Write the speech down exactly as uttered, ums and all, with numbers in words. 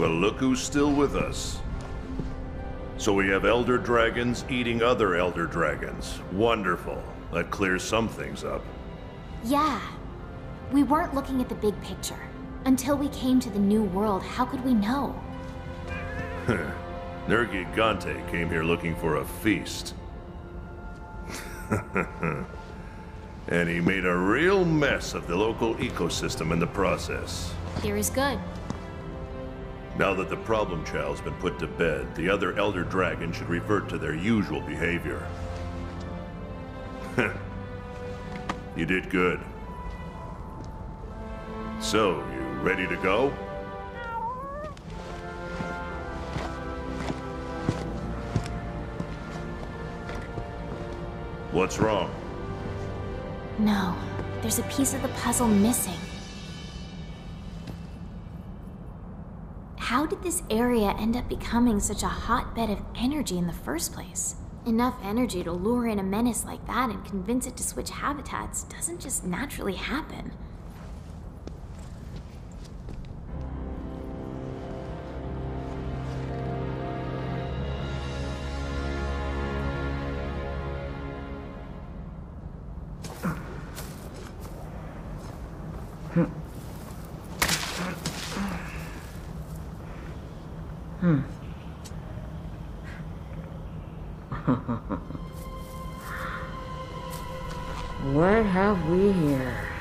Well, look who's still with us. So we have Elder Dragons eating other Elder Dragons. Wonderful. That clears some things up. Yeah. We weren't looking at the big picture. Until we came to the new world, how could we know? Nergigante came here looking for a feast. And he made a real mess of the local ecosystem in the process. Theory's good. Now that the problem child's been put to bed, the other Elder Dragons should revert to their usual behavior. You did good. So, you ready to go? What's wrong? No, there's a piece of the puzzle missing. How did this area end up becoming such a hotbed of energy in the first place? Enough energy to lure in a menace like that and convince it to switch habitats doesn't just naturally happen. Hmm. What have we here?